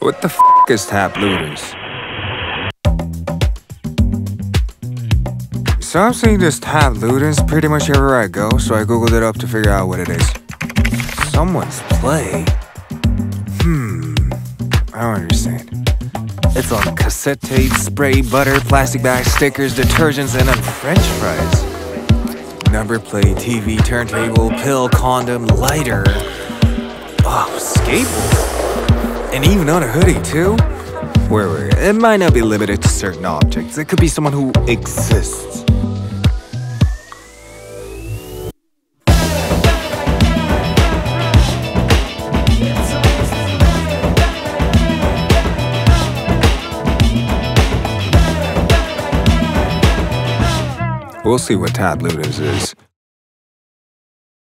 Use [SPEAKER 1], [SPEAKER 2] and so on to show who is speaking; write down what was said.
[SPEAKER 1] What the f is Tabb Ludens? So I'm seeing this Tabb Ludens pretty much everywhere I go, so I googled it up to figure out what it is. Someone's play? I don't understand. It's on cassette tapes, spray, butter, plastic bags, stickers, detergents, and then French fries. Number plate, TV, turntable, pill, condom, lighter. Oh, skateboard. And even on a hoodie, too? Wait, it might not be limited to certain objects. It could be someone who exists. We'll see what Tabb Ludens is.